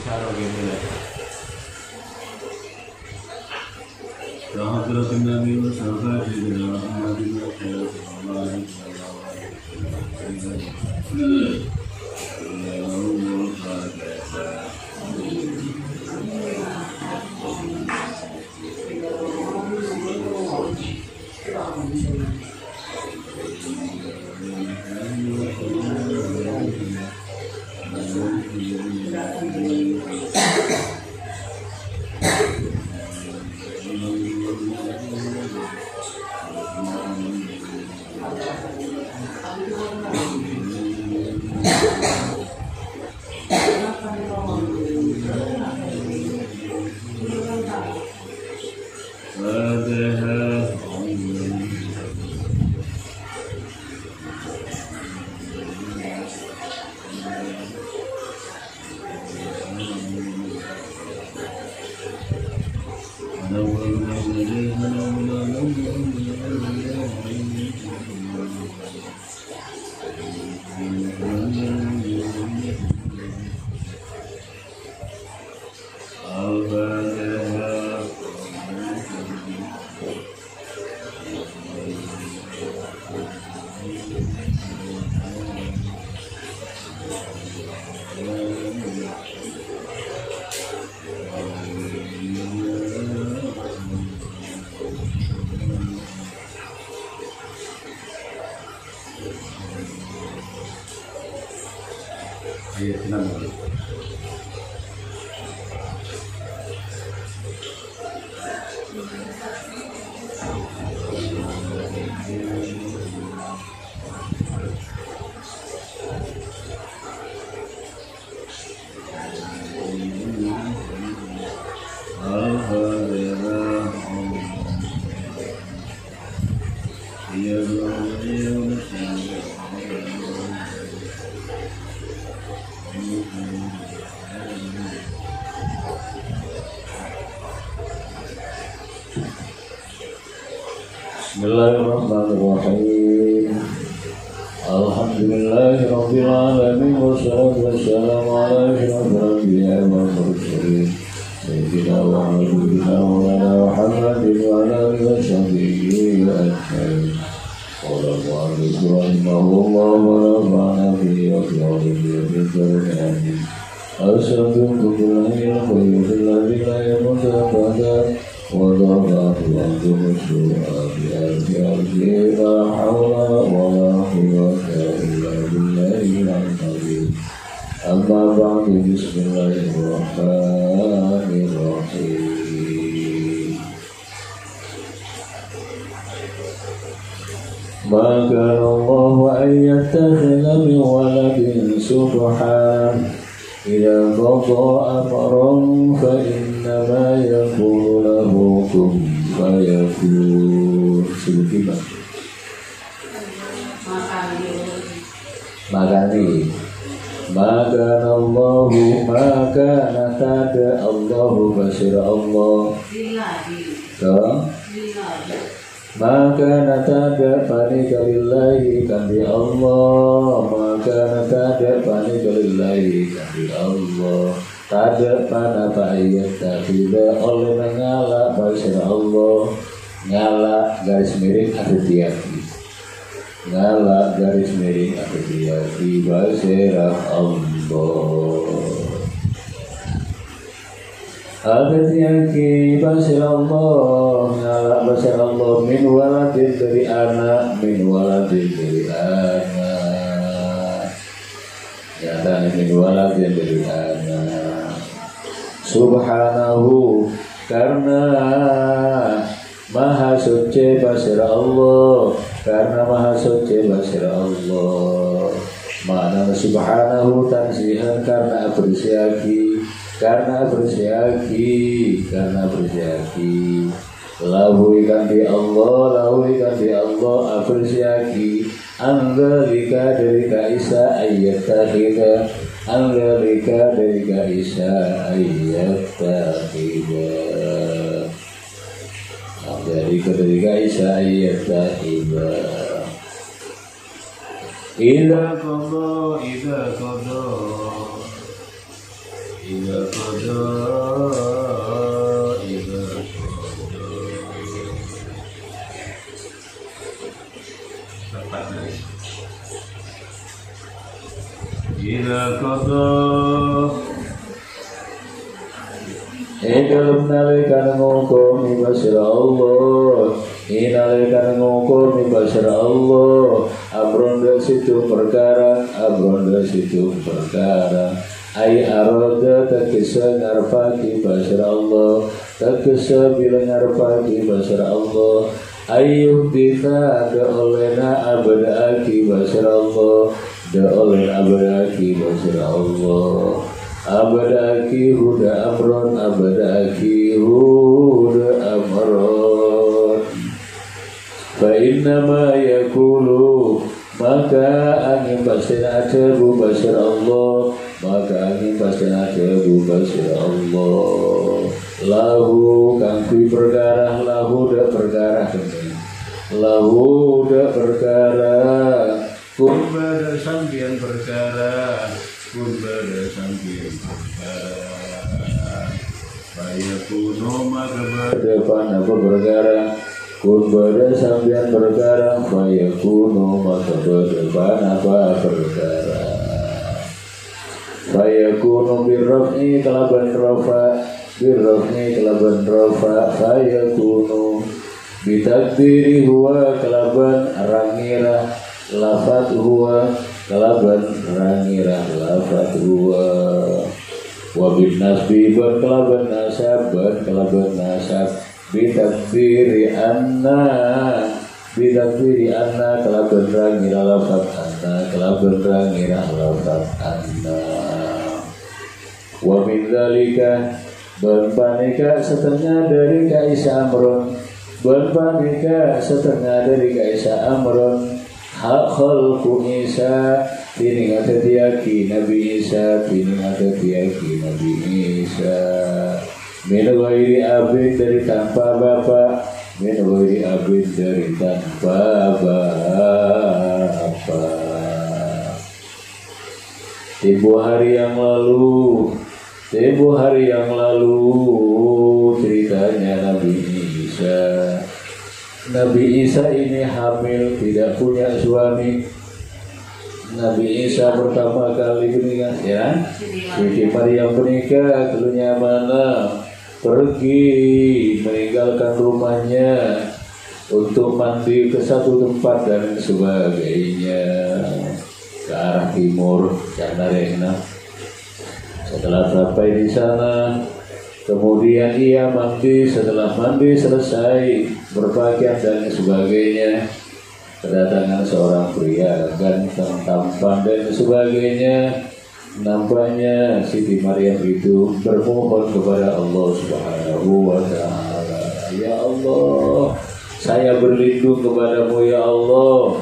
Bicara gini. حضرة النبي وصحبه محمد Bismillahirrahmanirrahim. Alhamdulillahirabbil alamin wassalatu wassalamu ala asyrofil anbiya'i wal mursalin sayyidina wa habibina wa Muhammadin wa ala alihi wa sahbihi ajma'in. Qala mu'allif rahimahullah wa nafa'ana bihi wa bi'ulumihi min dzurriyyatihi. Assalamualaikum warahmatullahi wabarakatuh. وضربت الأرض مسجوعا بأرض لا حول ولا قوة إلا بالله العظيم. أما بعد بسم الله الرحمن الرحيم. ما كان الله أن يتخذ من ولد سبحانه إذا قضى أمرا فإنما يقول له كن فيكون. Makani maka tada Allahu basir Allah maka tada panika lillahi kandi Allah maka tada panika lillahi kandi Allah tada pada ayat tidak oleh ngala basir Allah ngala garis miring hati-hati ngala garis miring hati-hati basir Allah hati-hati basir Allah ngala basir Allah min waladin dari anak min waladin dari anak nyata min waladin dari anak subhanahu karena maha suci basir Allah karena maha suci basir Allah makna subhanahu tanzihan karena apresiasi lahu ikan di Allah apresiasi anzalika dari kaisa ayat takhida anzalika dari kaisa ayat takhida dari ketika Isa ayat ta'iba Ida kodo Ila qada ila ila qada Dalam nalikan ngukumi basir Allah nalikan ngukumi basir Allah Amron dari situ perkara Ay aroda takisa ngarfaki basir Allah Takisa bila ngarfaki basir Allah Ayyuh dita da olena abadaki basir Allah Da olena abadaki basir Allah Abadaki huda amron Fa innama yakulu maka angin pasti ada basir Allah lahu kang kui perkara lahu da perkara kun pada sambian perkara Faya kuno maka berdepan apa perkara kun pada sambian perkara Faya kuno maka berdepan apa perkara Faya kuno birrofni kelaban rofa Faya kuno bitakdiri huwa kelaban rangira lafat huwa kelaban rangira lafat huwa wabin nasbi ban kelaban nasab bitakdiri anna kelaban rangira lafat anna wa min dzalika ban panika setengah dari kaisa amron hak khalqu Isa tining atatiaki Nabi Isa min ghairi abid dari tanpa bapa Tempo hari yang lalu ceritanya Nabi Isa ini hamil, tidak punya suami. Nabi Isa pertama kali menikah, ya. Siti Maryam menikah, keluarnya mana? Pergi meninggalkan rumahnya untuk mandi ke satu tempat dan sebagainya ke arah timur, Canarena. Setelah sampai di sana, kemudian ia mandi. Setelah mandi selesai berpakaian dan sebagainya, kedatangan seorang pria ganteng, tampan dan sebagainya. Nampaknya Siti Maryam itu bermohon kepada Allah Subhanahu wa ta'ala, ya Allah, saya berlindung kepadamu ya Allah,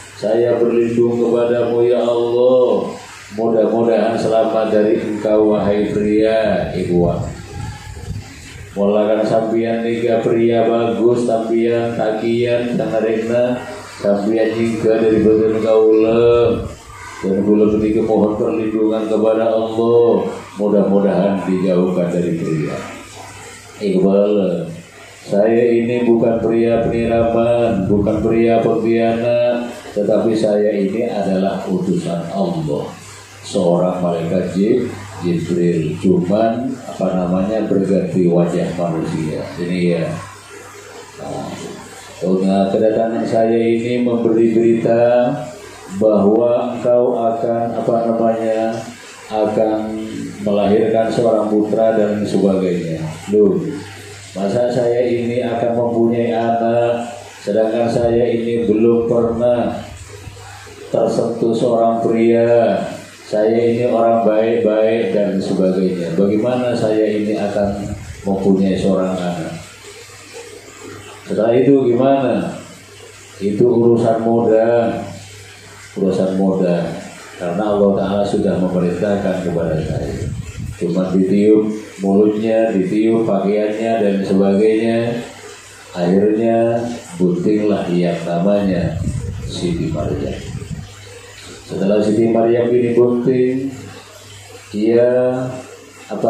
ya Allah, mudah-mudahan selamat dari engkau wahai pria Ikhwan. Mulakan sampian tiga pria bagus, sampian takian tanarena, sampian hingga dari badan kaula. Dan kula ketika mohon perlindungan kepada Allah, mudah-mudahan dijauhkan dari pria. Iqbal, saya ini bukan pria penyiraman, bukan pria pengkhianat, tetapi saya ini adalah utusan Allah, seorang malaikat Jibril, cuman berganti wajah manusia. Ini ya. Nah, kedatangan saya ini memberi berita bahwa engkau akan akan melahirkan seorang putra dan sebagainya. Loh, masa saya ini akan mempunyai anak, sedangkan saya ini belum pernah tersentuh seorang pria. Saya ini orang baik-baik dan sebagainya. Bagaimana saya ini akan mempunyai seorang anak? Setelah itu gimana? Itu urusan muda, karena Allah Ta'ala sudah memerintahkan kepada saya. Cuma ditiup mulutnya, ditiup pakaiannya dan sebagainya. Akhirnya buntinglah yang namanya Siti Maryam. Setelah Siti Maryam ini bunting, ia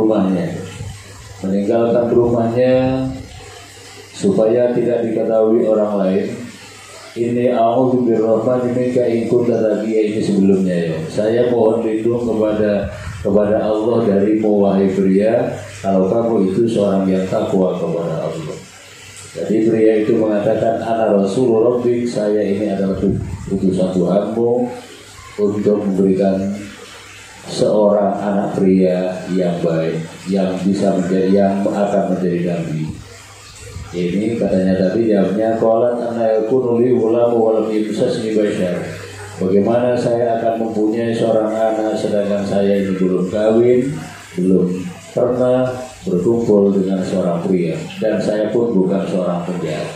rumahnya, meninggalkan rumahnya supaya tidak diketahui orang lain. Ini a'udzu birrahmani minka in kunta taqiya, ini sebelumnya ya. Saya mohon lindung kepada Allah darimu wahai pria, kalau kamu itu seorang yang takwa kepada Allah. Jadi pria itu mengatakan, ana rasul rabbik, saya ini adalah utusan Tuhanmu untuk memberikan seorang anak pria yang baik, yang bisa menjadi, yang akan menjadi nabi. Ini katanya tadi jawabnya, qalat ana yakunu li ghulamu wa lam yamsasni bashar. Bagaimana saya akan mempunyai seorang anak sedangkan saya ini belum kawin, belum pernah berkumpul dengan seorang pria, dan saya pun bukan seorang penjahat.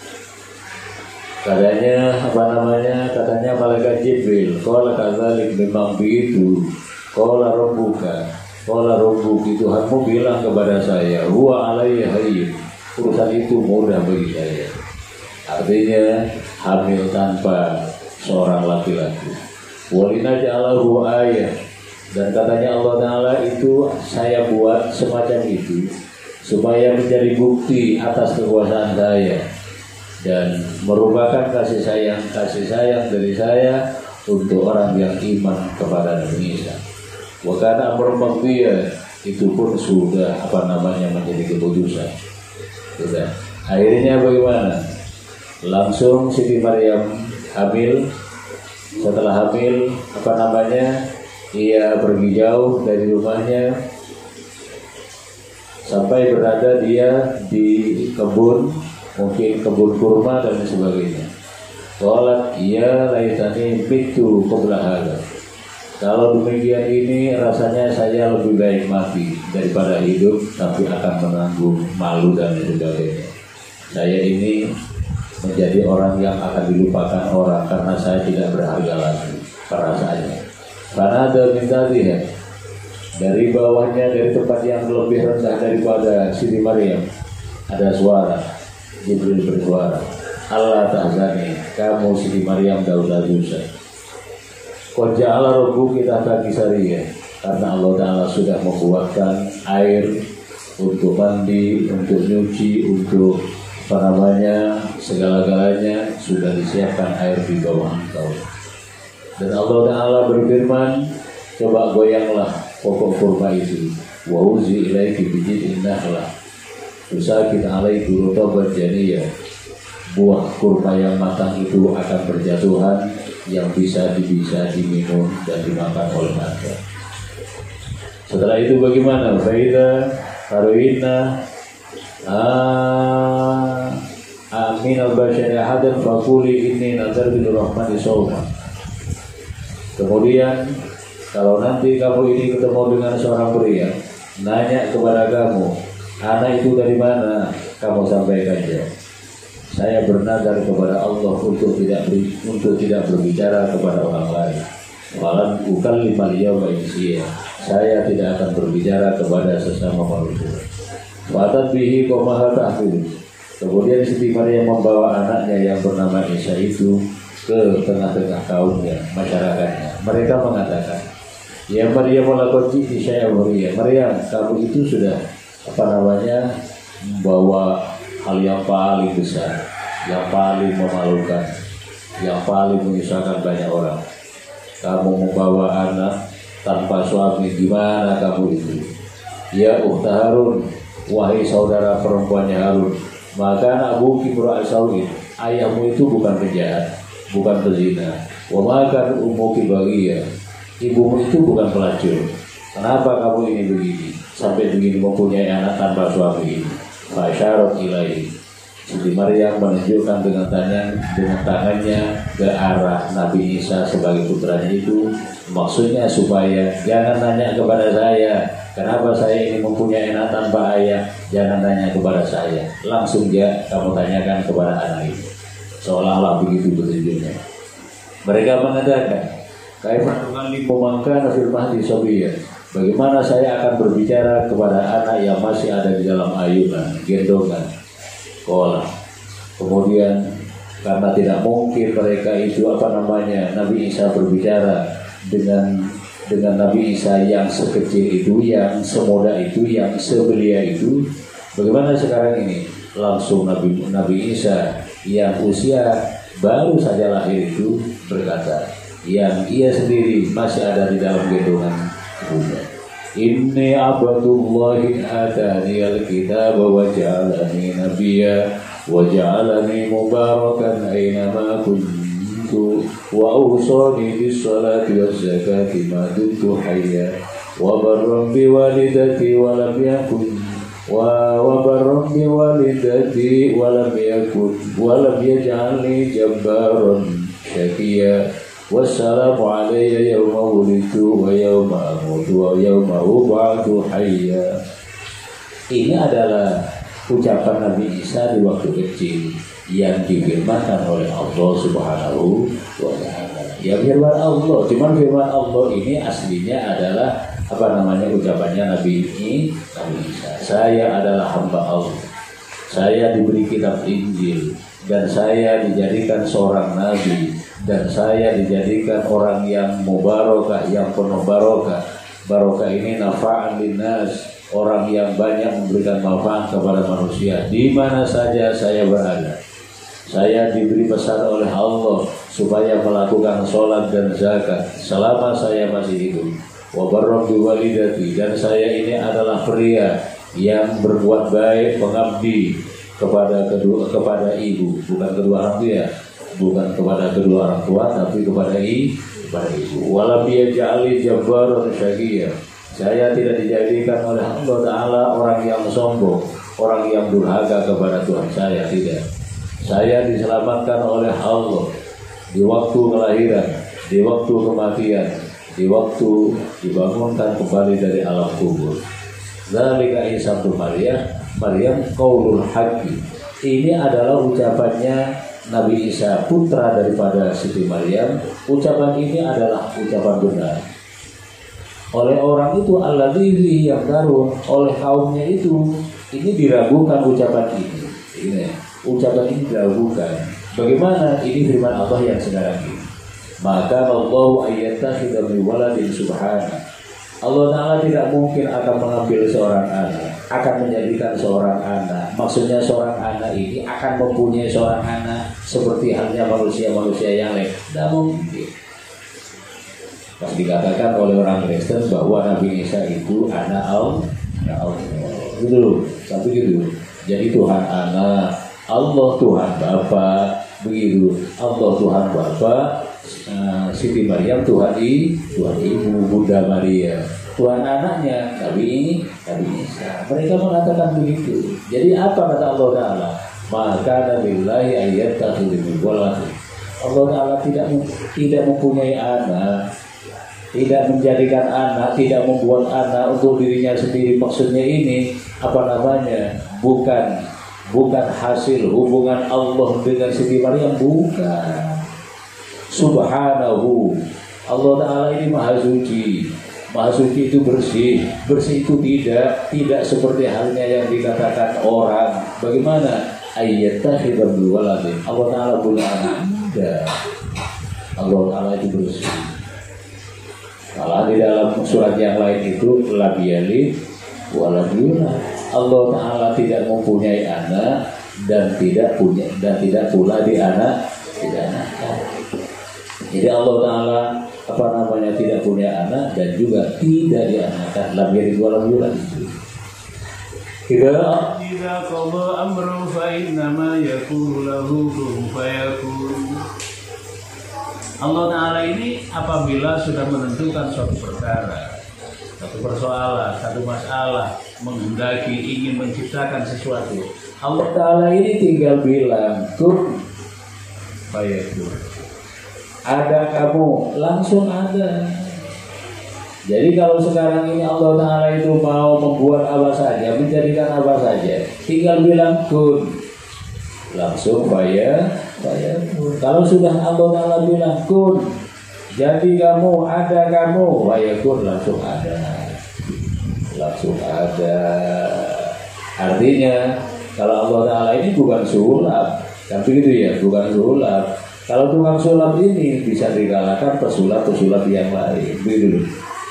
Katanya malaikat Jibril, qala kadzalik, memang begitu. Qala rabbuka, qala rabbuki, Tuhanmu bilang kepada saya, huwa alayya hayyin, urusan itu mudah bagi saya. Artinya hamil tanpa seorang laki-laki. Walina ja'alahu ayah, dan katanya Allah Ta'ala itu saya buat semacam itu supaya menjadi bukti atas kekuasaan saya dan merupakan kasih sayang dari saya untuk orang yang iman kepada Nabi Isa. Wa kana amrun maqdiya, itu pun sudah menjadi keputusan. Sudah. Akhirnya bagaimana? Langsung Siti Maryam hamil. Setelah hamil, ia pergi jauh dari rumahnya sampai berada dia di kebun, mungkin kebun kurma dan sebagainya. Qalat ya laitani mitu qabla hadza. Kalau demikian ini rasanya saya lebih baik mati daripada hidup, tapi akan menanggung malu dan sebagainya. Saya ini menjadi orang yang akan dilupakan orang karena saya tidak berharga lagi perasaannya. Karena ada minta dia dari bawahnya, dari tempat yang lebih rendah daripada Siti Maryam, ada suara Jibril bersuara, Allah tahzani, kamu Siti Maryam daulah dosa. Qad ja'ala rabbuki tahtaki sariyah, karena Allah Ta'ala sudah membuatkan air untuk mandi, untuk nyuci, untuk segala-galanya sudah disiapkan air di bawah engkau. Dan Allah Ta'ala berfirman, coba goyanglah pokok kurma itu, wa uzi ilaiki bijid'in nakhlah tusakit alaihi rutaban janiyah. Buah kurma yang matang itu akan berjatuhan, yang bisa diminum dan dimakan oleh Anda. Setelah itu bagaimana? Faida haruina amin al-bashari ahadan faquli inni nazartu lirrahmani shawman. Kemudian kalau nanti kamu ini ketemu dengan seorang pria, nanya kepada kamu, anak itu dari mana? Kamu sampaikan ya, saya bernazar kepada Allah untuk tidak berbicara kepada orang lain. Walan ukallimal yawma insiya, saya tidak akan berbicara kepada sesama manusia. Fatat bihi qaumaha tahfil. Kemudian Siti Maryam membawa anaknya yang bernama Isa itu ke tengah-tengah kaumnya, masyarakatnya. Mereka mengatakan, ya Maryam laqad ji'ti syai'an muriyya. Maryam, kamu itu sudah membawa hal yang paling besar, yang paling memalukan, yang paling menyusahkan banyak orang. Kamu membawa anak tanpa suami, gimana kamu itu? Ya ukhta Harun, wahai saudara perempuannya Harun, maka anak buki mura'asawin, ayahmu itu bukan penjahat, bukan pezina. Wa makan umuki bagiyah, ibumu itu bukan pelacur. Kenapa kamu ini begini, sampai begini mempunyai anak tanpa suami ini? Fasyarat ilaihi, Siti Maryam menunjukkan dengan tangannya ke arah Nabi Isa sebagai putranya itu, maksudnya supaya jangan nanya kepada saya, kenapa saya ini mempunyai anak tanpa ayah, jangan tanya kepada saya, langsung kamu tanyakan kepada anak itu. Seolah-olah begitu petunjuknya. Mereka mengatakan, kaifa nukallimu man kana fil mahdi sabiyya, bagaimana saya akan berbicara kepada anak yang masih ada di dalam ayunan, gendongan. Kemudian karena tidak mungkin mereka itu Nabi Isa berbicara dengan dengan Nabi Isa yang sekecil itu, yang semuda itu, yang sebelia itu. Bagaimana sekarang ini? Langsung Nabi Isa yang usia baru saja lahir itu berkata, yang ia sendiri masih ada di dalam gendongan ibunya. Inni abdullahi atani al-kitab wa ja'alani nabiyya wa ja'alani mubarakan aynama kuntu wa awsani bis salati waz zakati ma dumtu hayya wa barran bi walidati wa lam yakun وبرا بوالدتي ولم يجعلني جبارا شقيا والسلام علي يوم ولدت ويوم أموت ويوم أبعث حيا. Ini adalah ucapan Nabi Isa di waktu kecil yang difirmankan oleh Allah Subhanahu wa Ta'ala. Ya firman Allah, cuman firman Allah ini aslinya adalah ucapannya Nabi Isa. Saya adalah hamba Allah. Saya diberi kitab Injil dan saya dijadikan seorang nabi dan saya dijadikan orang yang mubarakah, yang penuh barokah. Barokah ini nafa'an linnas, orang yang banyak memberikan manfaat kepada manusia di mana saja saya berada. Saya diberi pesan oleh Allah supaya melakukan sholat dan zakat selama saya masih hidup. Wa barra bi walidati, dan saya ini adalah pria yang berbuat baik, pengabdi kepada ibu, bukan kedua orang tua, bukan kepada kedua orang tua, tapi kepada ibu. Walam yaj'ali jabbaran syaqiyya, saya tidak dijadikan oleh Allah Ta'ala orang yang sombong, orang yang durhaka kepada Tuhan saya, tidak. Saya diselamatkan oleh Allah di waktu kelahiran, di waktu kematian, di waktu dibangunkan kembali dari alam kubur. Zalika Isa bin Maryam qaulul haqqi. Ini adalah ucapannya Nabi Isa, putra daripada Siti Maryam. Ucapan ini adalah ucapan benar. Oleh orang itu alladzi yang baru, oleh kaumnya itu, ini diragukan ucapan ini. Ini ucapan ini diragukan. Bagaimana? Ini firman Allah yang sekarang ini. Maka Allah ayyattakhidha min waladin subhanahu. Allah Ta'ala tidak mungkin akan mengambil seorang anak, akan menjadikan seorang anak. Maksudnya seorang anak ini akan mempunyai seorang anak seperti halnya manusia-manusia yang lain. Tidak mungkin. Pas dikatakan oleh orang Kristen bahwa Nabi Isa itu anak Allah. Gitu, tapi gitu. Jadi Tuhan anak, Allah Tuhan Bapa, begitu. Allah Tuhan Bapa, Siti Maryam Tuhan Ibu, Bunda Maria, Tuhan anaknya Nabi Isa. Mereka mengatakan begitu. Jadi apa kata Allah Ta'ala? Maka nabillahi ayyattakhidha min waladin. Allah Ta'ala tidak mempunyai anak, tidak menjadikan anak, tidak membuat anak untuk dirinya sendiri. Maksudnya ini bukan hasil hubungan Allah dengan Siti Maryam, bukan. Subhanahu, Allah Ta'ala ini maha suci. Maha suci itu bersih. Bersih itu tidak seperti halnya yang dikatakan orang. Bagaimana? Ayyattakhidha min waladin. Allah Ta'ala punya anak. Tidak. Allah Ta'ala itu bersih. Kalau di dalam surat yang lain itu lam yalid wa lam yulad. Allah Ta'ala tidak mempunyai anak dan tidak pula dianakkan. Jadi Allah Ta'ala tidak punya anak dan juga tidak dianakkan. Lam yalid wa lam yulad itu. Idza qada amran fa innama yaqulu lahu kun fayakun. Allah Ta'ala ini apabila sudah menentukan suatu perkara, satu persoalan, satu masalah, menghendaki ingin menciptakan sesuatu, Allah Ta'ala ini tinggal bilang kun fayakun. Ada kamu, langsung ada. Jadi kalau sekarang ini Allah Ta'ala itu mau membuat apa saja, menjadikan apa saja, tinggal bilang kun, langsung bayar. Kalau sudah Allah Ta'ala bilang kun, jadi kamu, ada kamu, bayakun, langsung ada. Artinya kalau Allah Ta'ala ini bukan sulap, kan begitu ya, bukan sulap. Kalau tukang sulap ini bisa dikalahkan pesulap yang lain, begitu.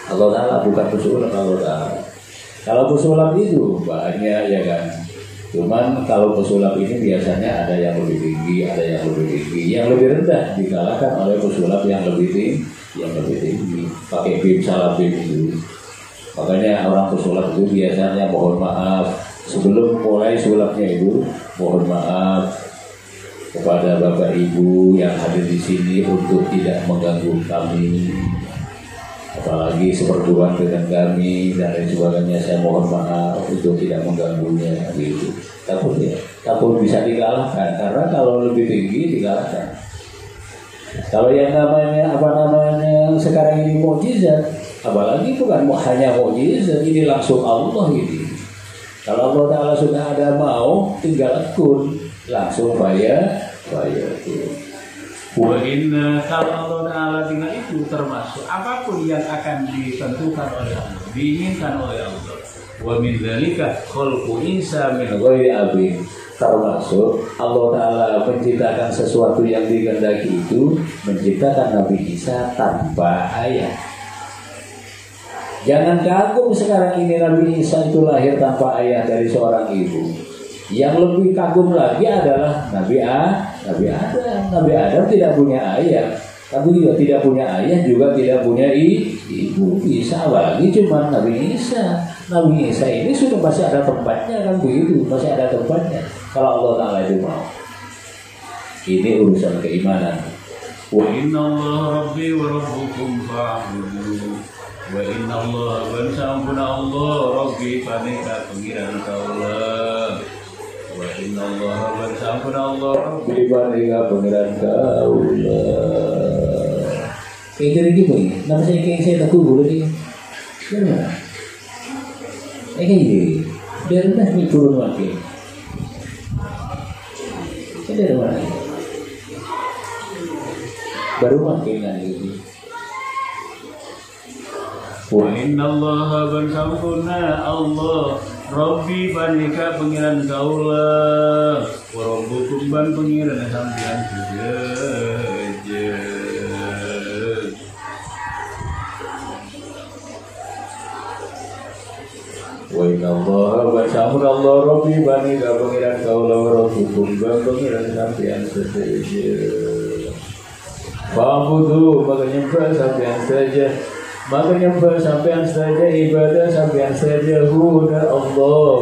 Allah Ta'ala bukan pesulap Allah Ta'ala. Kalau pesulap itu banyak ya kan. Cuman kalau pesulap ini biasanya ada yang lebih tinggi, ada yang lebih tinggi. Yang lebih rendah dikalahkan oleh pesulap yang lebih tinggi. Pakai bim salah bim itu. Makanya orang pesulap itu biasanya mohon maaf sebelum mulai sulapnya itu, mohon maaf kepada Bapak Ibu yang hadir di sini untuk tidak mengganggu kami, apalagi seperguruan dengan kami dan lain sebagainya. Saya mohon maaf untuk tidak mengganggunya gitu. Takut bisa dikalahkan, karena kalau lebih tinggi dikalahkan. Kalau yang namanya sekarang ini mukjizat, apalagi bukan hanya mukjizat, ini langsung Allah ini. Kalau Allah Ta'ala sudah ada mau, tinggal kun, langsung bayar itu. Wa inna, kalau Allah Ta'ala tinggal itu termasuk apapun yang akan ditentukan oleh Allah, diinginkan oleh Allah. Wa min dzalika khalqu Isa min ghairi abin, termasuk Allah Ta'ala menciptakan sesuatu yang dikehendaki itu, menciptakan Nabi Isa tanpa ayah. Jangan kagum sekarang ini Nabi Isa itu lahir tanpa ayah dari seorang ibu. Yang lebih kagum lagi adalah Nabi Adam. Nabi Adam tidak punya ayah, tapi juga tidak punya ayah, juga tidak punya ibu. Isa lagi cuma Nabi Isa. Nabi Isa ini sudah masih ada tempatnya kan begitu, masih ada tempatnya. Kalau Allah Ta'ala itu mau. Ini urusan keimanan. Wa inna Allah rabbi wa rabbukum fa'budu. Wa inna Allah bansampuna Allah rabbi panika pengiran kaulah. Wa inna Allah bansampuna Allah rabbi panika pengiran kaulah. Kayak gitu ya. Nama saya kayak saya takut boleh dia. Gimana? Kayak gini. Biar dah ni turun lagi. Saya dari mana? Baru makin lagi. Wa inna Allah bansampuna Allah Rabbi panika pengiran kaulah. Wa rabbukum ban pengiran sampean sejeje. Wa inna Allah bansampuna Allah Rabbi panika pengiran kaulah. Wa rabbukum ban pengiran sampean sejeje. Fa'budu, maka nyembah sampean saja. Maka nyembah sampean saja, ibadah sampean saja. Huda Allah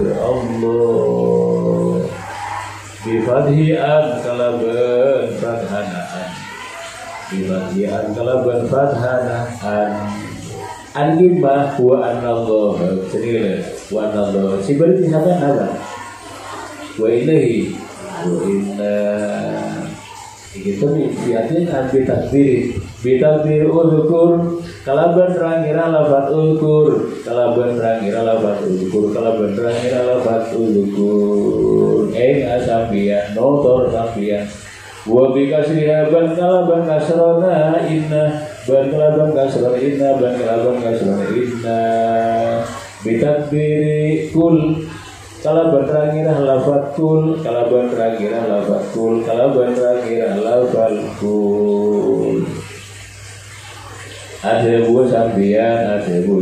Bifadhi'an kalaban fadhanaan. Bifadhi'an kalaban fadhanaan. An-gimah wa an-Allah. Sendiri wa an-Allah. Si berarti sampean apa? Wa ilahi wa inna. Itu biasanya ambil takdir ulkur kalaban rangira lafat ulkur kalaban rangira lafat ulkur kalaban rangira lafat ulkur asambian notor sambian wa bikasriha ban kalaban kasrona inna ban kalaban kasrona inna ban kalaban kasrona inna bitakdiri kul kalaban rangira lafat kul kalaban rangira lafat kul kalaban rangira lafat kul. Ada buah sambian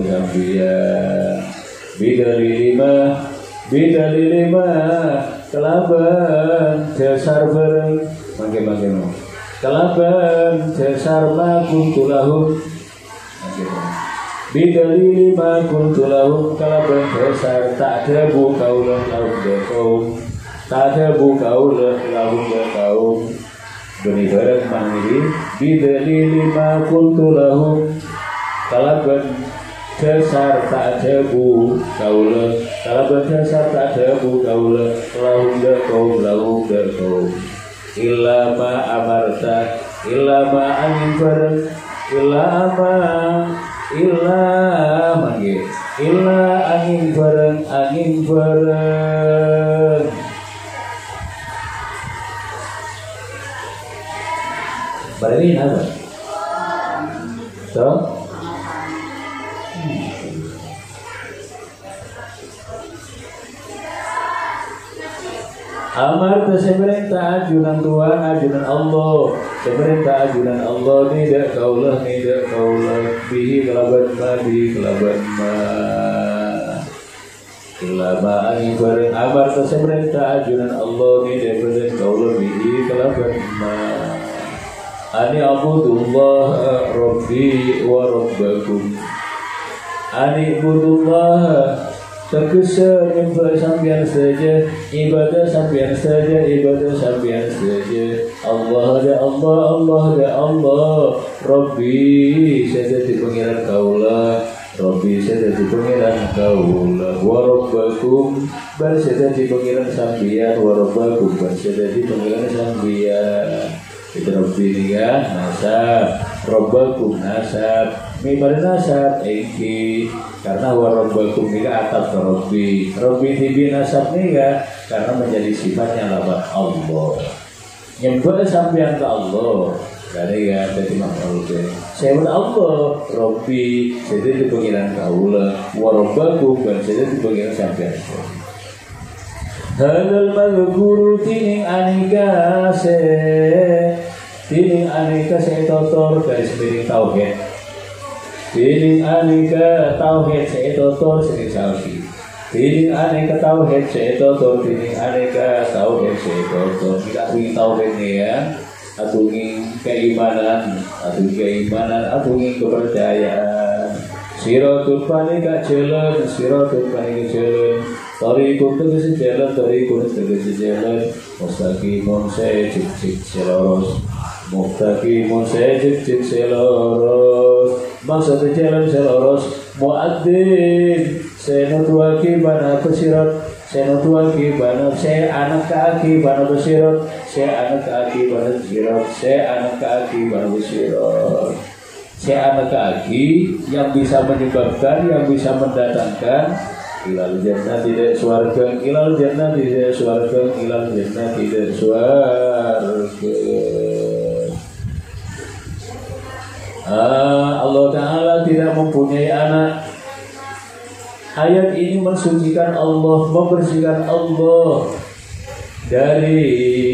bidalilima kalaban dasar bareng mangke kalaban dasar ma kuntulahum bidalilima kuntulahum kalaban dasar tak ada bu kaulah lahum dekaum tak ada bu kaulah lahum dekaum. Beni barang mangiri bidalilima kuntulahum kalaban dasar tak ada bu kaulah kalaban dasar tak ada bu kaulah lahum dekaum illa ma amarta illa ma angin barang illa angin barang pada ini apa? So? Amar tersebut ajunan Tuhan, ajunan Allah Semerintah ajunan Allah tidak kaulah bihi kelaban ma Ilama angin bareng abar semerintah ajunan Allah tidak berden kaulah bihi kelaban ma Ani abudullah rabbi wa rabbakum Ani abudullah Terkesan ibadah sampian saja Ibadah sampian saja Allah ya Allah Allah ya Allah Rabbi saya jadi pengiran kaulah Rabbi saya jadi pengiran kaulah Wa rabbakum Bar saya jadi pengiran sampian Wa rabbakum Bar saya jadi pengiran sampian Itu Rabbi ini kan nasab Rabbakum nasab Mibar nasab Eki karena warabbakum ini atas Rabbi tibi nasab ini ya karena menjadi sifatnya lafaz Allah nyembah sampean ke Allah dari ya jadi makhluk saya Allah Rabbi jadi dipanggilkan kaula warabbakum dan jadi dipanggilkan sampean hadal mazkuru tining anika se totor garis miring tauhid Tining aneka tauhid seetotor sering salki. Tining aneka tauhid seetotor tining aneka tauhid seetotor. Kita ingin tauhid ni ya, atungin keimanan, atungin kepercayaan. Siratul panika jalan, Tarikun tegesi jalan, Mustaqimun sejik seloros. Mustaqimun sejik seloros. Maksud jalan seloros muadzin senutuaki bana besirat senutuaki bana se anak kaki bana besirat se anak kaki bana besirat se anak kaki yang bisa menyebabkan yang bisa mendatangkan ilal jannah tidak swarga ilal jannah tidak swarga ilal jannah tidak swarga Allah Ta'ala tidak mempunyai anak. Ayat ini mensucikan Allah, membersihkan Allah dari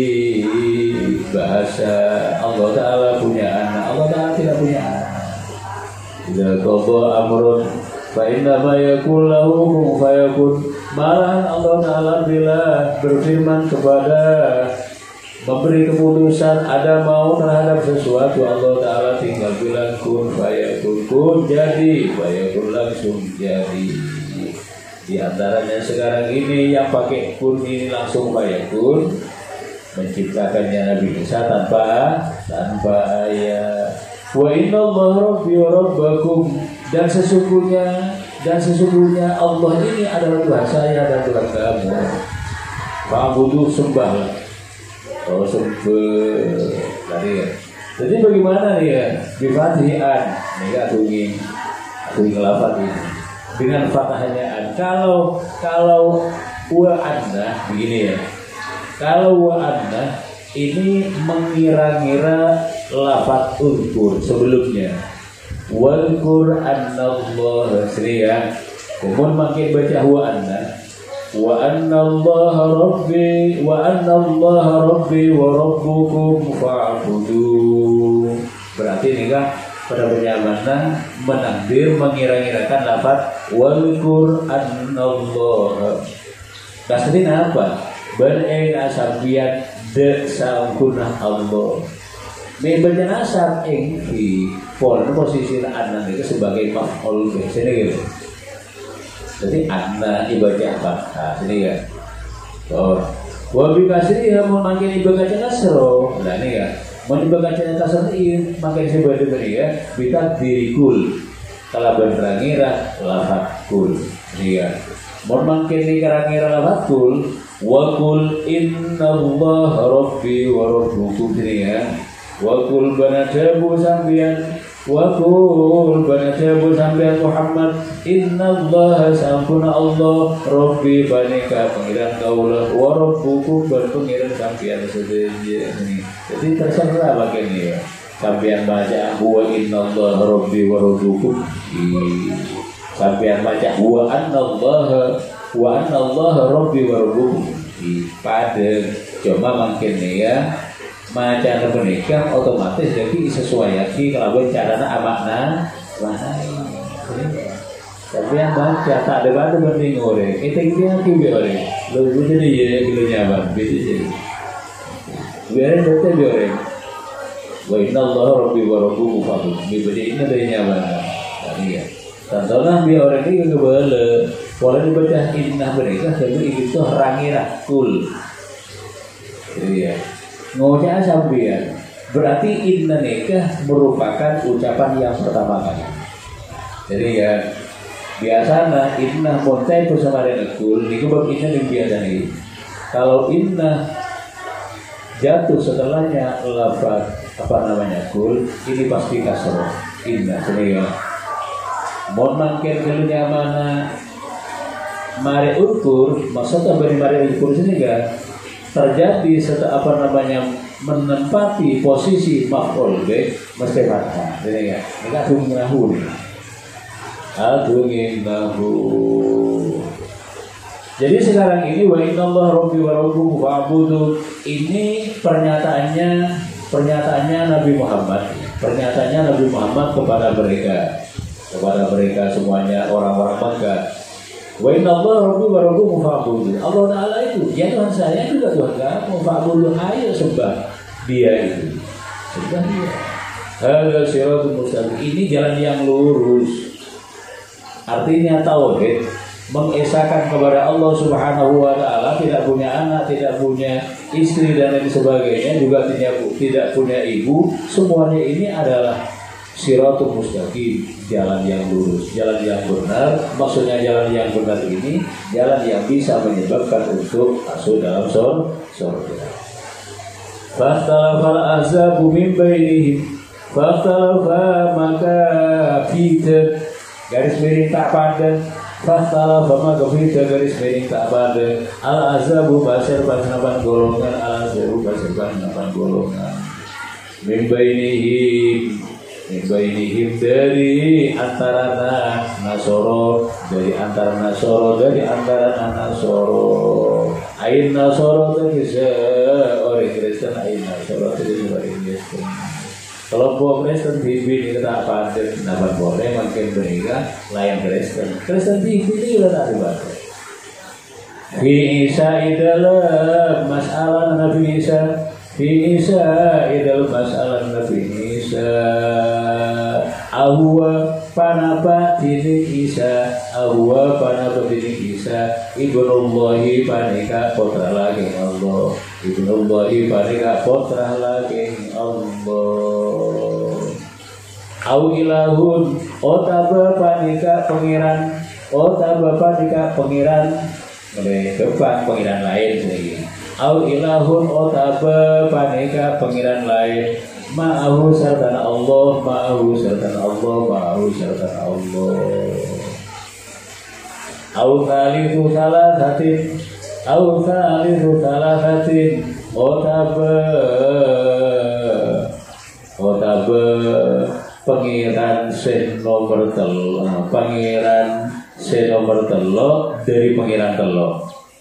bahasa Allah Ta'ala punya anak. Allah Ta'ala tidak punya anak. Idza qada amrun fa inna ma yakul lahu kun fayakun. Malahan Allah Ta'ala bila berfirman kepada memberi keputusan ada mau terhadap sesuatu Allah Ta'ala tinggal bilang kun fayakun jadi fayakun langsung jadi. Di antaranya sekarang ini yang pakai kun ini langsung fayakun menciptakannya Nabi Isa tanpa ayat. Wa inna Allah rabbi wa rabbakum dan sesungguhnya Allah ini adalah Tuhan saya dan Tuhan kamu. Fa'budu sembahlah. Oh sempet tadi ya. Jadi bagaimana nih ya? Bifatihan, nih atungin lafaz ini dengan fathahnya an. Kalau wa anna begini ya. Kalau wa anna ini mengira-ngira lafaz uzkur sebelumnya. Wal Qur'an Allah sri ya. Kemudian makin baca wa anna. Wa anna Allah rabbi wa rabbukum fa'budu. Berarti ini kan pada penyamanan menakdir mengira-ngirakan lafaz wal Qur'an Allah. Kasrin apa? Bereng asabian de sangkunah Allah. Membaca nasab engki pol posisi anan itu sebagai maf'ul bih. Sini gitu. Jadi anna ibadah apa? Nah, sini ya. Oh, wabi kasri ya mau makin ibadah kasro. Nah ini ya, mau ibadah kasro ini makin sebagai beri ya. Kita dirikul. Kalau berangira lafat kul. Ini ya. Mau makin dikarangira lafat kul. Wakul inna Allah rabbi wa rabbukum ini ya. Wakul banadabu sambian. Wakul banadabu sambian Muhammad. Inna Allah sampuna Allah Rabbi banika pengiran kaulah wa rabbukum berpengiran sampian sedeja ini. Jadi terserah bagian ini ya. Sampian baca huwa inna Allah Rabbi wa rabbukum. Sampian baca huwa anna Allah Rabbi wa rabbukum. Pada cuma makin ya Maca menikah otomatis jadi sesuaikan kalau carana amakna lain. Tapi yang baca tak ada batu penting orang. Itu dia kibi orang. Lalu jadi ya kilo nyaman. Begitu jadi. Biarin betul biarin. Wa inna Allah Rabbi wa Rabbuhu fa'budu. Bibadi ini dari nyaman. Tadi ya. Contohnya biar orang ini juga boleh. Boleh dibaca inna mereka. Jadi itu rangira kul. Jadi ya. Ngoceh sambian. Berarti inna nikah merupakan ucapan yang pertama kali. Jadi ya. Biasanya inna montai bersama dengan kul. Ini bab inna yang biasa nih. Kalau inna jatuh setelahnya lafaz kul, ini pasti kasroh. Inna sehingga mohon mangkir keluarnya mana mari ukur maksudnya beri mari ukur sehingga terjadi setelah menempati posisi maf'ul be mesti fathah. Jadi ya ini agung nahu nih. Agungin nahu. Jadi sekarang ini wa inna Allah Rabbi wa Rabbuhu fa'budu, ini pernyataannya Nabi Muhammad. Pernyataannya Nabi Muhammad kepada mereka semuanya orang-orang Makkah. Wa inna Allah Rabbi wa Rabbuhu fa'budu. Allah Ta'ala itu, ya Tuhan saya juga Tuhan kamu. Fa'budu, ayo sembah Dia itu. Sembah Dia. Hadza siratul mustaqim. Ini jalan yang lurus. Artinya tauhid, mengesahkan kepada Allah Subhanahu wa Ta'ala, tidak punya anak, tidak punya istri dan lain sebagainya, juga tidak punya ibu. Semuanya ini adalah siratul mustaqim, jalan yang lurus, jalan yang benar. Maksudnya jalan yang benar ini jalan yang bisa menyebabkan untuk masuk dalam surga. Fastalafal ahzabu min bainihim, fastalafa maka kita garis miring tak pandang. Fastalafa maka kita garis miring tak pandang. Al-azabu basir pasnapan golongan. Al-azabu basir pasnapan golongan. Min bainihim dari antara Nasoro, dari antara Nasoro, Ain Nasoro itu orang Kristen, Ain Nasoro itu orang Kristen. Kelompok Kristen TV ini kita apa ada dapat boleh makin mereka lain Kristen TV ini juga tak dibaca. Fi Isa dalam masalah Nabi Isa, Fi Isa dalam masalah Nabi Isa. Ahwa panapa dini Isa, ahwa panapa dini Isa. Ibnullahi panika putra lagi Allah. Ibnullahi panika putra lagi Allah. Au ilahun otaba panika pengiran, otaba panika pengiran. Oleh depan pengiran lain lagi. Au ilahun otaba panika pengiran lain. Ma'ahu sartana Allah, ma'ahu sartana Allah, ma'ahu sartana Allah. Au thalithu thalathatin, au thalithu thalathatin. Otaba pangeran sen nomor telo, pangeran sen nomor telo dari pangeran telo.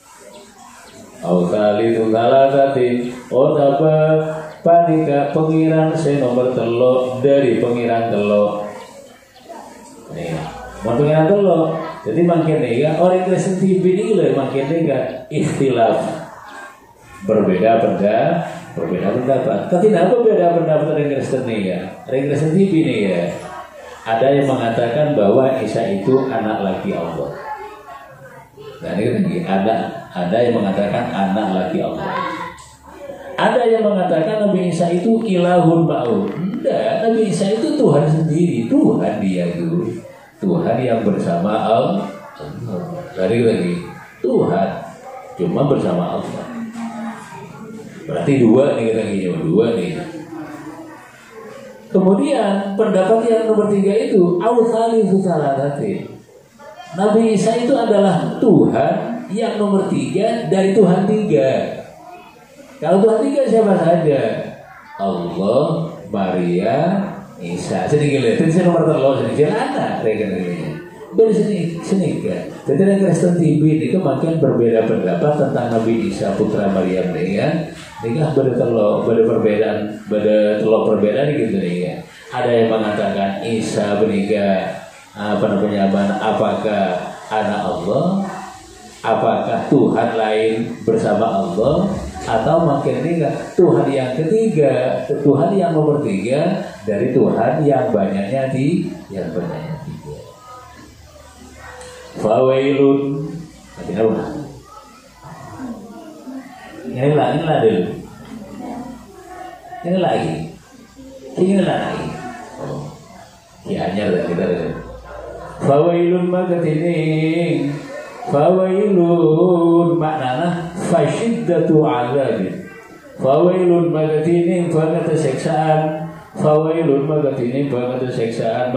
Au thalithu thalathatin. Otaba panika pengiran se nomor telo dari pengiran telo. Nih, mau pengiran telo. Jadi makin ya orang Kristen TV ini lah makin ikhtilaf, berbeda pendapat. Tapi kenapa beda pendapat orang Kristen nih ya? Orang Kristen TV nih ya. Ada yang mengatakan bahwa Isa itu anak laki Allah. Nah ini ada yang mengatakan anak laki Allah. Ada yang mengatakan Nabi Isa itu ilahun ba'u. Tidak, Nabi Isa itu Tuhan sendiri. Tuhan dia itu Tuhan yang bersama Allah. Lagi Tuhan cuma bersama Allah. Berarti dua nih. Kemudian pendapat yang nomor 3 itu au-thalithu thalathatin. Nabi Isa itu adalah Tuhan yang nomor 3 dari Tuhan 3. Kalau Tuhan 3 siapa saja? Allah, Maria, Isa. Sedikit lihat, ini nomor terlalu sedikit anak. berseni kan. Jadi Kristen TV ini makin berbeda pendapat tentang Nabi Isa putra Maryam nih kan. Nikah perbedaan gitu nih ya. Ada yang mengatakan Isa menikah apakah anak Allah, apakah Tuhan lain bersama Allah, atau makin nikah Tuhan yang ketiga, Tuhan yang nomor 3 dari Tuhan yang banyaknya tiga. Fawailun, ini dulu. Ini lagi. Oh, ya anyar dah kita. Fawailun magatining. Fawailun maknana fasyiddatu azabin. Fawailun magatining banget siksaan. Fawailun magatining banget siksaan.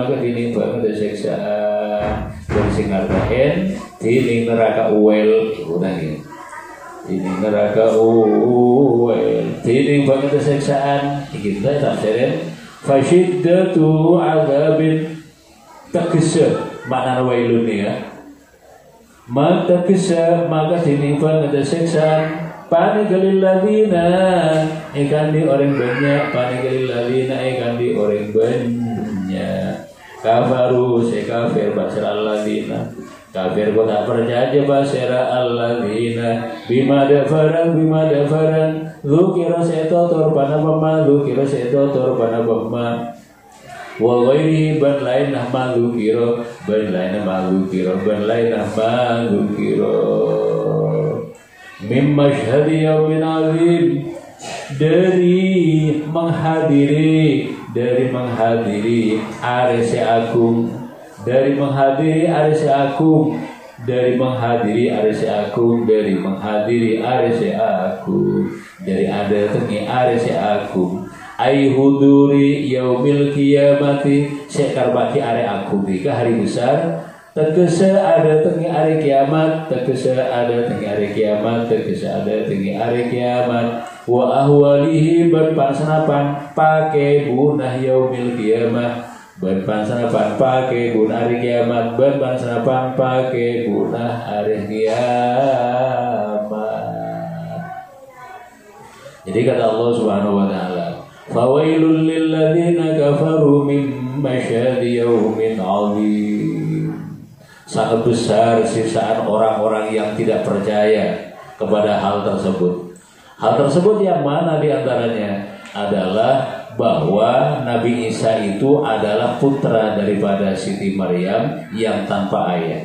Dan singarkaen di neraka uwel udah gitu. Ini neraka uwel tining banget siksaan kita tafsirin fasyiddatu azabin takisa makna wailun ya maka takisa maka tining banget siksaan panigalil ladina ikan di orang banyak panigalil ladina ikan di orang banyak kafaru sekafir basral ladina kafir kau tak percaya basera alladzina bima dafaran dzukira setotor pada pema wa ghairi ban lain nama dzukira mim masyhadi yaumin azim dari menghadiri arese agung dari menghadiri arse agung dari ada tengi arse agung ai huduri yaumil qiyamati sekar baki are agung di hari besar tegese ada tengi hari kiamat wa ahwalihi berpansanapan pakai bunah yaumil qiyamah berpansanapan pakai guna hari kiamat berpansanapan pakai guna hari kiamat. Jadi kata Allah Subhanahu wa taala, fawailul lil ladzina kafaru min masyhadi yaumin 'adzim. Sangat besar siksaan orang-orang yang tidak percaya kepada hal tersebut. Hal tersebut yang mana diantaranya adalah bahwa Nabi Isa itu adalah putra daripada Siti Maryam yang tanpa ayah.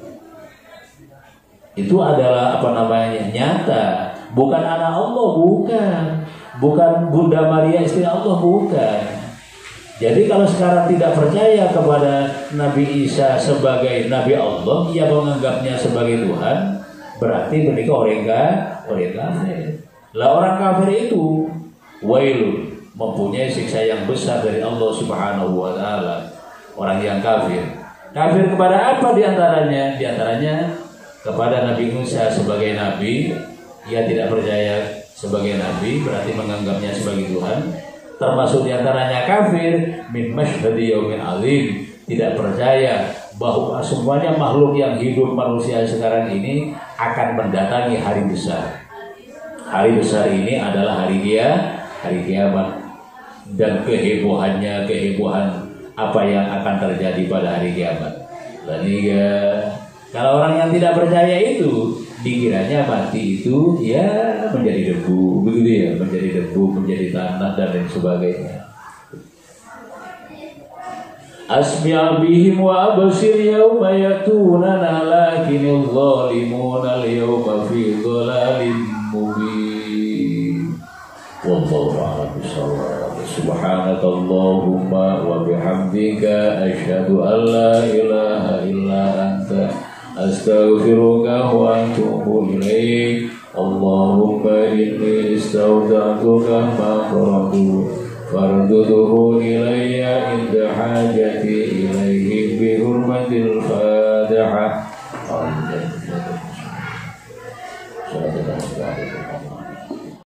Itu adalah nyata, bukan anak Allah, bukan Bunda Maria istri Allah, bukan. Jadi kalau sekarang tidak percaya kepada Nabi Isa sebagai Nabi Allah, ia menganggapnya sebagai Tuhan, berarti mereka orang kafir. Lah orang kafir itu wailun, mempunyai siksa yang besar dari Allah Subhanahu wa taala. Orang yang kafir kepada apa diantaranya? Diantaranya kepada Nabi Musa sebagai nabi. Ia tidak percaya sebagai nabi, berarti menganggapnya sebagai Tuhan. Termasuk diantaranya kafir min masyhadi yaumin azim, tidak percaya bahwa semuanya makhluk yang hidup manusia sekarang ini akan mendatangi hari besar. Hari besar ini adalah hari kiamat. Dan kehebohan apa yang akan terjadi pada hari kiamat. Kalau orang yang tidak percaya itu dikiranya mati itu ya menjadi debu, begitu ya, menjadi tanah dan lain sebagainya. Asmi' bihim wa absir yauma yatunana lakinil zalimuna al-yawma fi dhalalin mubin. Wallahu a'lam bishawab. Subhanakallahumma wa bihamdika asyhadu an la ilaha illa anta astaghfiruka wa atubu ilaik. Allahumma inni istawda'tuka ma farduduhu ilayya inda hajati ilaihi bi hurmatil Fatihah.